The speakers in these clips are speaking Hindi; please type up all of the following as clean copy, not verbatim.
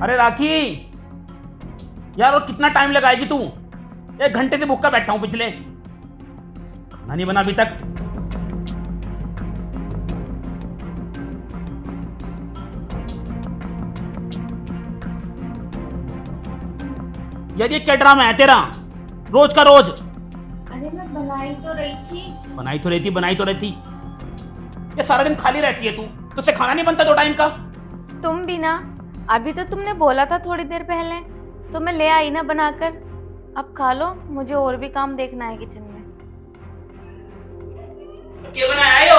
अरे राखी यार, और कितना टाइम लगाएगी तू? 1 घंटे से भूखा बैठा हूं पिछले, खाना नहीं बना अभी तक। यार ये क्या ड्रामा है तेरा, रोज का रोज? अरे मैं बनाई तो रही थी। ये सारा दिन खाली रहती है तू, तुझसे खाना नहीं बनता 2 टाइम का? तुम भी ना, अभी तो तुमने बोला था थोड़ी देर पहले, तो मैं ले आई ना बनाकर। अब खा लो, मुझे और भी काम देखना है किचन में। क्या बनाया है यो?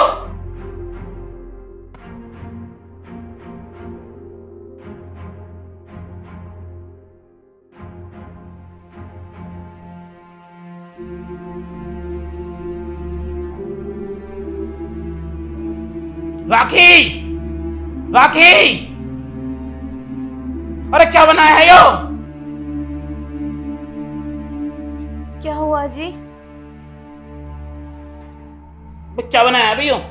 राखी, राखी, अरे क्या बनाया है यो? क्या हुआ जी? क्या बनाया है भैया?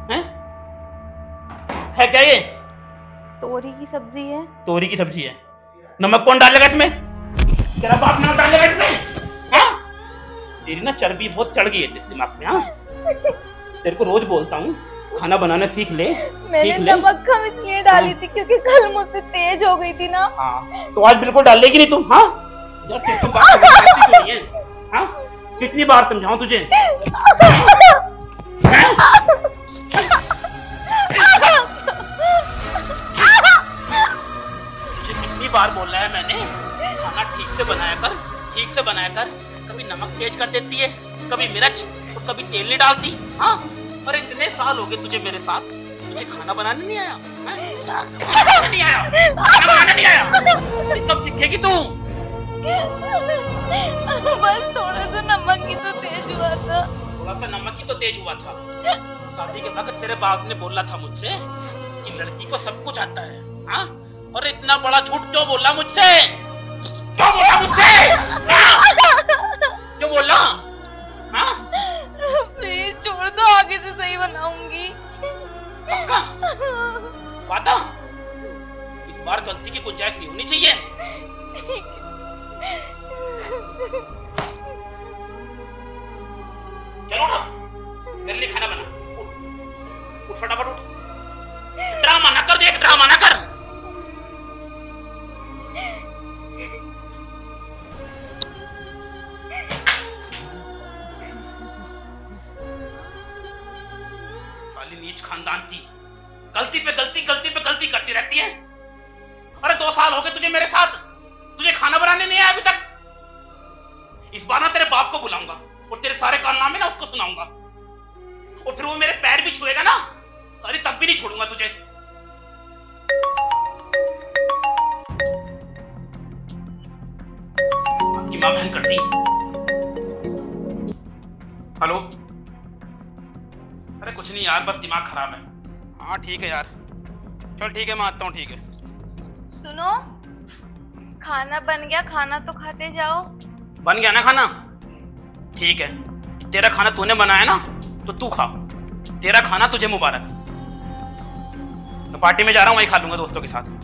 है क्या ये? तोरी की सब्जी है। तोरी की सब्जी है? नमक कौन डालेगा इसमें? तेरा बाप नमक डालेगा इसमें? हाँ? तेरी ना चर्बी बहुत चढ़ गई है दिमाग में। हाँ, तेरे को रोज बोलता हूँ खाना बनाना सीख ले। मैंने नमक कम इसलिए डाली थी क्योंकि कल मुझसे तेज हो गई थी ना। हाँ, तो आज बिल्कुल डाल लेगी नहीं तुम? हाँ यार, कितनी बार समझाऊं तुझे? हाँ, कितनी बार समझाऊं तुझे? कितनी बार बोला है मैंने, खाना ठीक से बनाया कर, ठीक से बनाया कर। कभी नमक तेज कर देती है, कभी मिर्च, तो कभी तेल नहीं डालती। हाँ, और इतने साल हो गए तुझे मेरे साथ, तुझे खाना बनाने नहीं आया? खाना नहीं आया, खाना बनाने नहीं आया? कब सीखेगी तू? बस थोड़ा सा नमक ही तो तेज हुआ था। थोड़ा सा नमक ही तो तेज हुआ था? शादी के वक्त तेरे बाप ने बोला था मुझसे कि लड़की को सब कुछ आता है। हाँ, और इतना बड़ा झूठ क्यों बोला मुझसे? क्यों बोला मुझसे? क्यों बोला? हाँ, प्लीज छोड़ दो, आगे से सही बनाऊंगी। पक्का वादा? इस बार गलती की गुंजाइश नहीं होनी चाहिए। चलो उठो, मेरे लिए खाना बना। उठ फटाफट उठ। ड्रामा ना कर, देख ड्रामा ना कर। साली नीच खानदान की, गलती पे गलती करती रहती है। अरे 2 साल हो गए तुझे मेरे साथ, तुझे खाना बनाने नहीं आया अभी तक। इस बार ना तेरे बाप को बुलाऊंगा और तेरे सारे कारनामे ना उसको सुनाऊंगा, और फिर वो मेरे पैर भी छुएगा ना सारी, तब भी नहीं छोड़ूंगा तुझे। की मां बहन कर दी। हेलो? अरे कुछ नहीं यार, बस दिमाग खराब है। हाँ ठीक है यार, चल ठीक है, मैं आता हूँ। ठीक है। सुनो, खाना बन गया, खाना तो खाते जाओ। बन गया ना खाना? ठीक है, तेरा खाना तूने बनाया ना, तो तू खा। तेरा खाना तुझे मुबारक। मैं पार्टी में जा रहा हूँ, वहीं खा लूंगा दोस्तों के साथ।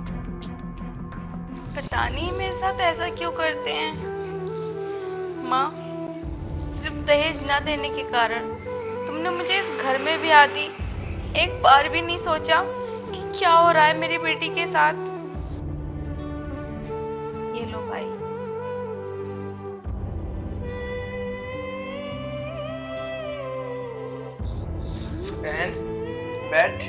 पता नहीं मेरे साथ ऐसा क्यों करते हैं। माँ, सिर्फ दहेज ना देने के कारण तुमने मुझे इस घर में भी आती एक बार भी नहीं सोचा कि क्या हो रहा है मेरी बेटी के साथ। ये लो भाई। बहन बैठ।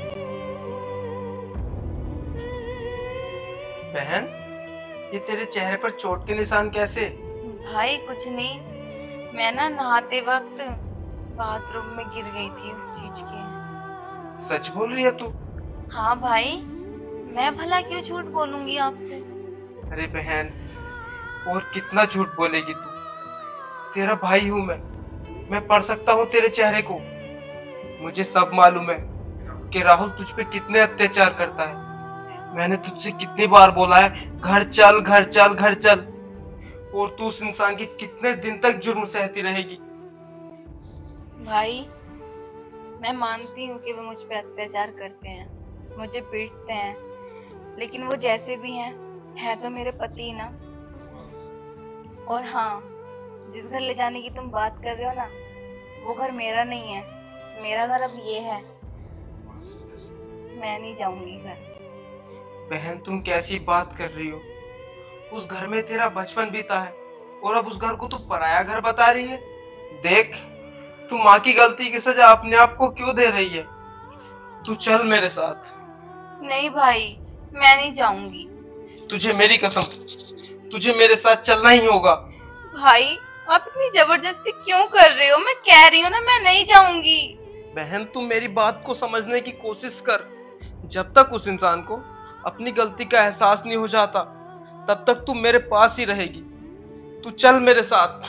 बहन, ये तेरे चेहरे पर चोट के निशान कैसे? भाई कुछ नहीं, मैं ना नहाते वक्त बाथरूम में गिर गई थी उस चीज के। सच बोल रही है तू? हाँ भाई, मैं भला क्यों झूठ बोलूंगी आपसे। अरे बहन, और कितना झूठ बोलेगी तू? तेरा भाई हूं मैं पढ़ सकता हूँ तेरे चेहरे को। मुझे सब मालूम है कि राहुल तुझ पे कितने अत्याचार करता है। मैंने तुझसे कितनी बार बोला है घर चल घर चल घर चल, और तू उस इंसान की कितने दिन तक जुर्म सहती रहेगी? भाई, मैं मानती हूँ कि वो मुझ पे अत्याचार करते हैं, मुझे पीटते हैं, लेकिन वो जैसे भी हैं है तो मेरे पति ना। और हाँ, जिस घर ले जाने की तुम बात कर रहे हो ना, वो घर मेरा नहीं है। मेरा घर अब ये है। मैं नहीं जाऊंगी घर। बहन तुम कैसी बात कर रही हो? उस घर में तेरा बचपन बीता है और अब उस घर को तू पराया घर बता रही है। देख, तू माँ की गलती की सजा अपने आप को क्यों दे रही है? तू चल मेरे साथ। नहीं भाई, मैं नहीं जाऊंगी। तुझे मेरी कसम, तुझे मेरे साथ चलना ही होगा। भाई आप इतनी जबरदस्ती क्यों कर रहे हो? मैं कह रही हूँ ना, मैं नहीं जाऊंगी। बहन तू मेरी बात को समझने की कोशिश कर। जब तक उस इंसान को अपनी गलती का एहसास नहीं हो जाता, तब तक तू मेरे पास ही रहेगी। तू चल मेरे साथ।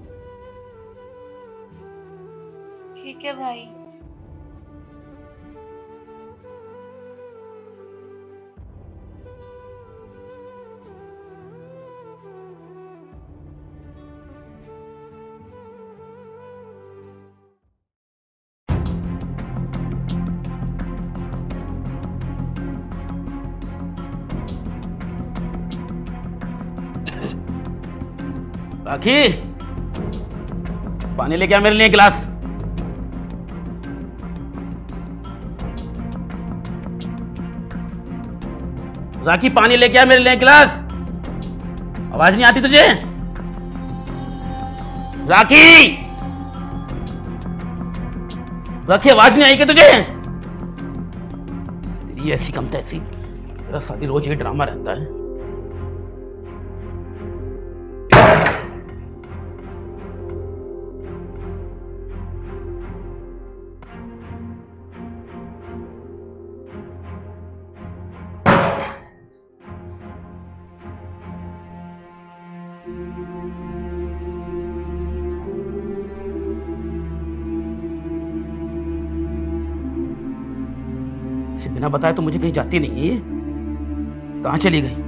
ठीक है भाई। राखी, पानी लेके आ मेरे लिए गिलास। राखी, पानी लेके आ मेरे लिए गिलास। आवाज नहीं आती तुझे? राखी, राखी आवाज नहीं आई क्या तुझे? तेरी ऐसी कम तैसी, तेरा सारी रोज ये ड्रामा रहता है। इसे बिना बताए तो मुझे कहीं जाती नहीं है ये। कहाँ चली गई?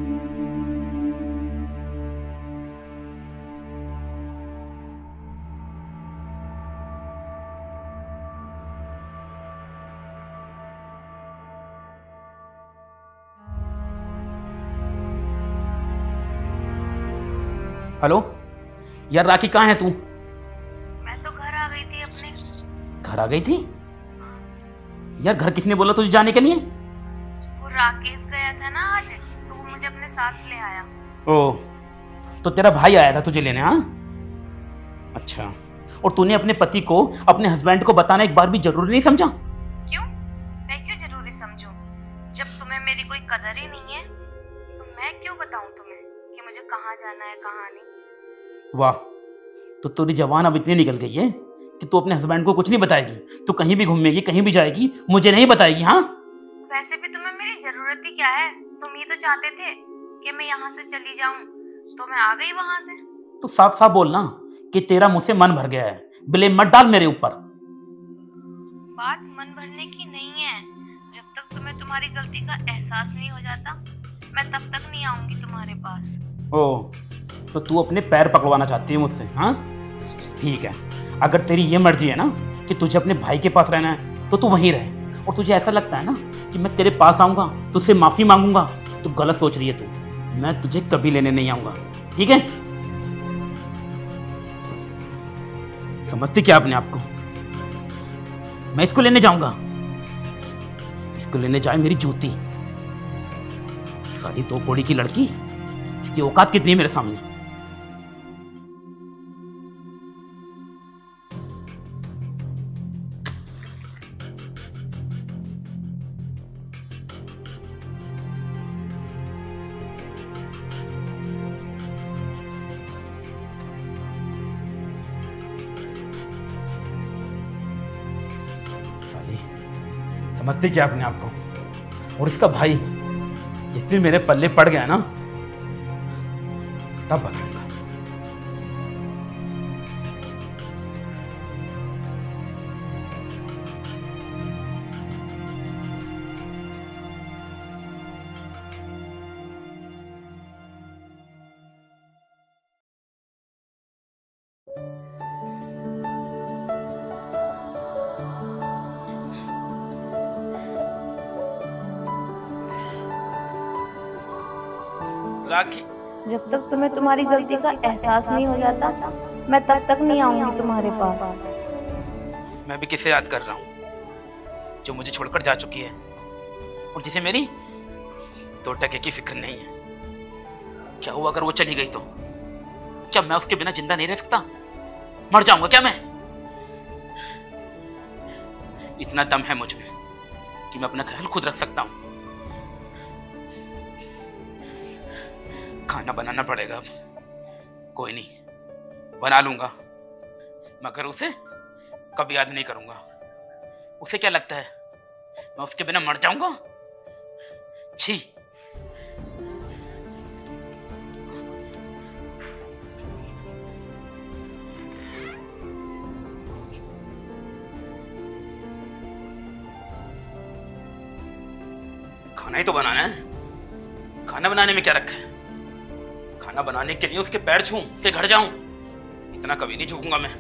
हेलो यार, राखी कहाँ है तू? मैं तो घर आ गई थी अपने। घर आ गई थी? यार घर किसने बोला तुझे जाने के लिए? वो राकेश गया था ना आज, तो वो मुझे अपने साथ ले आया। ओ, तो तेरा भाई आया था तुझे लेने? हाँ, अच्छा। और तूने अपने पति को, अपने हस्बैंड को बताना एक बार भी जरूरी नहीं समझा? क्यों? मैं क्यों जरूरी समझूं? जब तुम्हें मेरी कोई कदर ही नहीं है तो मैं क्यों बताऊं तुम्हें कि मुझे कहाँ जाना है कहाँ नहीं। वाह, तो तेरी जवान अब इतनी निकल गई है कि तू अपने हस्बैंड को कुछ नहीं बताएगी। तू कहीं भी घूमेगी, कहीं भी जाएगी, मुझे नहीं बताएगी। हाँ, वैसे भी तुम्हें मेरी जरूरत ही क्या है? तुम ही तो चाहते थे कि मैं यहाँ से चली जाऊं, तो मैं आ गई वहां से। तू साफ साफ बोलना कि तेरा मुझसे मन भर गया है। ब्लेम मत डाल मेरे ऊपर। बात मन भरने की नहीं है। जब तक तुम्हें तुम्हारी गलती का एहसास नहीं हो जाता, मैं तब तक नहीं आऊंगी तुम्हारे पास। ओ, तो तू अपने पैर पकड़वाना चाहती है मुझसे? हाँ ठीक है, अगर तेरी ये मर्जी है ना कि तुझे अपने भाई के पास रहना है तो तू वहीं रहे। और तुझे ऐसा लगता है ना कि मैं तेरे पास आऊँगा, तुझसे माफ़ी मांगूंगा, तो गलत सोच रही है तू। मैं तुझे कभी लेने नहीं आऊँगा, ठीक है? समझती क्या अपने आप को? मैं इसको लेने जाऊँगा। इसको लेने जाए मेरी जूती। सारी दो कौड़ी की लड़की, इसकी औकात कितनी है मेरे सामने? समझते क्या अपने आप को? और इसका भाई जिस दिन मेरे पल्ले पड़ गया ना, तब बताऊंगा। राखी। जब तक तुम्हें तुम्हारी गलती का एहसास नहीं हो जाता, मैं तब तक नहीं आऊंगी तुम्हारे पास। मैं भी किसे याद कर रहा हूँ जो मुझे छोड़कर जा चुकी है और जिसे मेरी 2 टके की फिक्र नहीं है। क्या हुआ अगर वो चली गई तो? क्या मैं उसके बिना जिंदा नहीं रह सकता? मर जाऊंगा क्या मैं? इतना दम है मुझ में कि मैं अपना ख्याल खुद रख सकता हूं। खाना बनाना पड़ेगा अब। कोई नहीं, बना लूंगा, मगर उसे कभी याद नहीं करूंगा। उसे क्या लगता है मैं उसके बिना मर जाऊंगा? छी। खाना ही तो बनाना है। खाना बनाने में क्या रखा है? खाना बनाने के लिए उसके पैर छूं, उसके घर जाऊं? इतना कभी नहीं झुकूंगा मैं।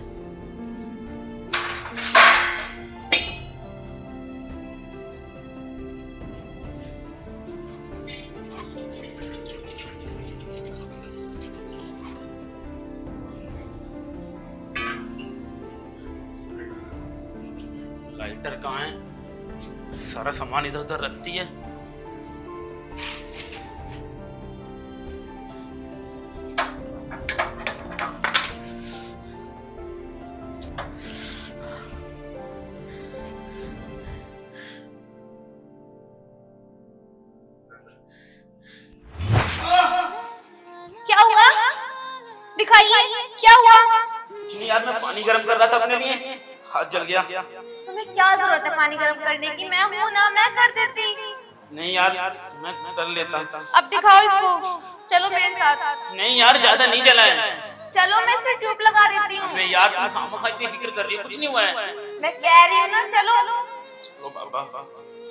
लाइटर कहाँ है? सारा सामान इधर उधर रखती है। क्या हुआ? दिखाइए, क्या हुआ? नहीं यार, मैं पानी गर्म कर रहा था अपने लिए, हाथ जल गया। तुम्हें क्या जरूरत है पानी गर्म करने की? मैं हूं ना, मैं कर देती। नहीं यार, मैं कर लेता। अब दिखाओ इसको, चलो मेरे साथ। नहीं यार, ज्यादा नहीं जला है। चलो मैं इसमें ट्यूब लगा देती हूँ। अरे यार, तुम खामखा इतनी फिक्र कर रही हो, कुछ नहीं हुआ है। मैं कह रही हूँ ना, चलो। चलो बाबा।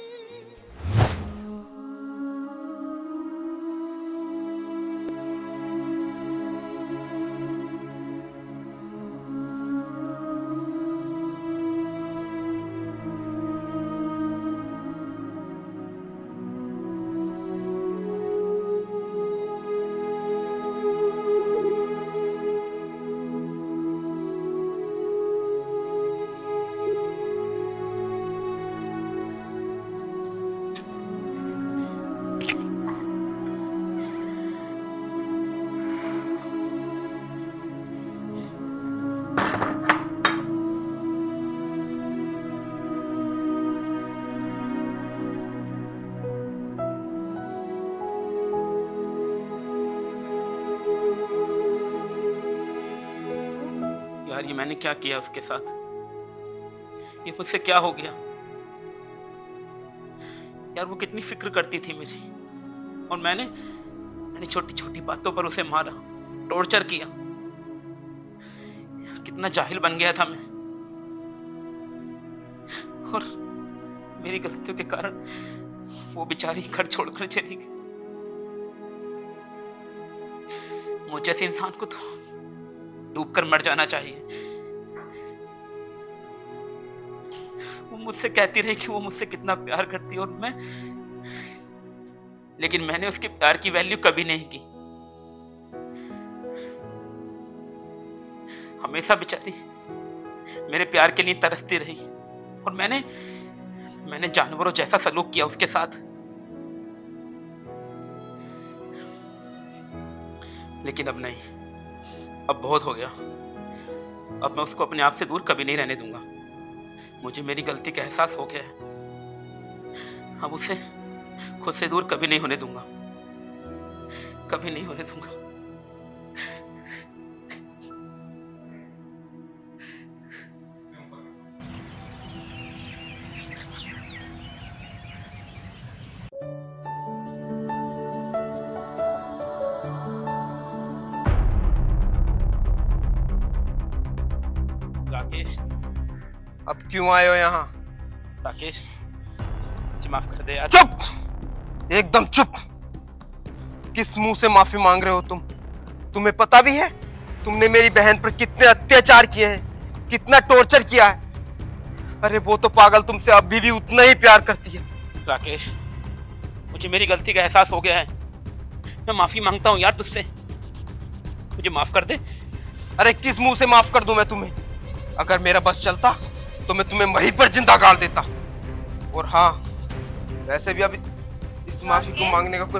यार, ये मैंने क्या किया उसके साथ? ये मुझसे क्या हो गया? यार, वो कितनी फिक्र करती थी मेरी, और मैंने छोटी छोटी बातों पर उसे मारा, टॉर्चर किया। कितना जाहिल बन गया था मैं, और मेरी गलतियों के कारण वो बेचारी घर छोड़कर चली गई। मुझ जैसे इंसान को तो डूबकर मर जाना चाहिए। वो मुझसे कहती रही कि वो मुझसे कितना प्यार करती है, और लेकिन मैंने उसके प्यार की वैल्यू कभी नहीं की। हमेशा बेचारी मेरे प्यार के लिए तरसती रही, और मैंने जानवरों जैसा सलूक किया उसके साथ। लेकिन अब नहीं, अब बहुत हो गया। अब मैं उसको अपने आप से दूर कभी नहीं रहने दूंगा। मुझे मेरी गलती का एहसास हो गया है। अब उसे खुद से दूर कभी नहीं होने दूंगा, कभी नहीं होने दूंगा। राकेश, अब क्यों आए हो यहाँ? राकेश, मुझे माफ कर दे यार। चुप, एकदम चुप। किस मुंह से माफी मांग रहे हो तुम? तुम्हें पता भी है तुमने मेरी बहन पर कितने अत्याचार किए हैं, कितना टॉर्चर किया है? अरे वो तो पागल तुमसे अभी भी उतना ही प्यार करती है। राकेश, मुझे मेरी गलती का एहसास हो गया है। मैं माफी मांगता हूँ यार तुझसे, मुझे माफ कर दे। अरे किस मुंह से माफ कर दूं मैं तुम्हें? अगर मेरा बस चलता तो मैं तुम्हें वहीं पर जिंदा गाड़ देता। और हाँ, वैसे भी अभी इस माफी को मांगने का कोई...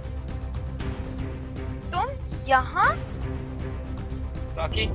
तुम यहाँ? राखी,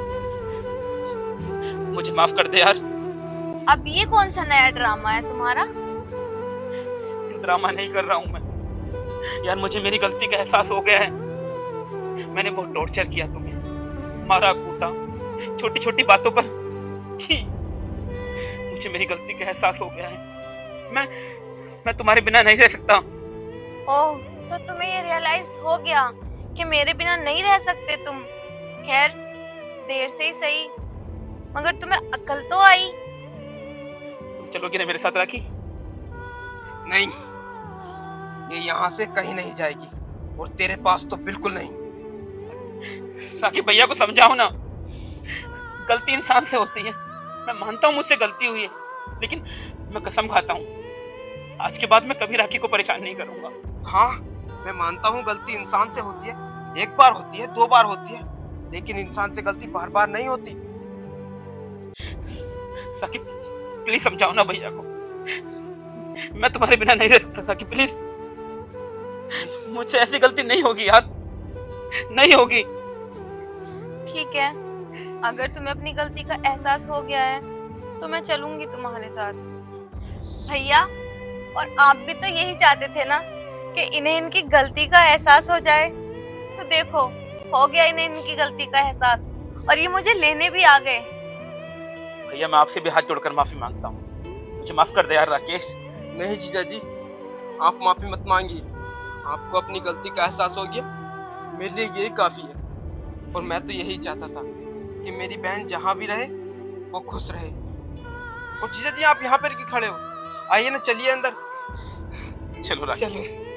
मुझे माफ कर दे यार। अब ये कौन सा नया ड्रामा है तुम्हारा? ड्रामा नहीं कर रहा हूँ मैं यार, मुझे मेरी गलती का एहसास हो गया है। मैंने बहुत टॉर्चर किया तुम्हें, मारा कूटा, छोटी छोटी बातों पर। छी, मुझे मेरी गलती का एहसास हो गया है। मैं तुम्हारे बिना नहीं रह सकता। ओह, तो तुम्हें ये रियलाइज हो गया कि मेरे बिना नहीं रह सकते तुम। खैर, देर से ही सही, मगर तुम्हें अकल तो आई। तुम चलोगी ना मेरे साथ राखी? नहीं, ये यहाँ से कहीं नहीं जाएगी, और तेरे पास तो बिल्कुल नहीं। राखी, भैया को समझाओ ना, गलती इंसान से होती है। मैं मानता हूँ मुझसे गलती हुई है, लेकिन मैं कसम खाता हूँ आज के बाद मैं कभी राखी को परेशान नहीं करूंगा। हाँ, मैं मानता हूँ गलती इंसान से होती है, एक बार होती है, 2 बार होती है, लेकिन इंसान से गलती बार बार नहीं होती। राखी, प्लीज समझाओ ना भैया को, मैं तुम्हारे बिना नहीं रह सकता। राखी प्लीज, मुझसे ऐसी गलती नहीं होगी यार, नहीं होगी। ठीक है, अगर तुम्हें अपनी गलती का एहसास हो गया है तो मैं चलूंगी तुम्हारे साथ। भैया, और आप भी तो यही चाहते थे ना कि इन्हें इनकी गलती का एहसास हो जाए। तो देखो, हो गया इन्हें इनकी गलती का एहसास, और ये मुझे लेने भी आ गए। भैया, मैं आपसे भी हाथ जोड़कर माफी मांगता हूँ, मुझे माफ कर दे यार राकेश। नहीं जीजा जी, आप माफी मत मांगिए। आपको अपनी गलती का एहसास हो गया, मेरे लिए यही काफी है। और मैं तो यही चाहता था कि मेरी बहन जहाँ भी रहे वो खुश रहे। और जीजा जी, आप यहाँ पर क्यों खड़े हो? आइए ना, चलिए अंदर। चलो राकेश। चलो।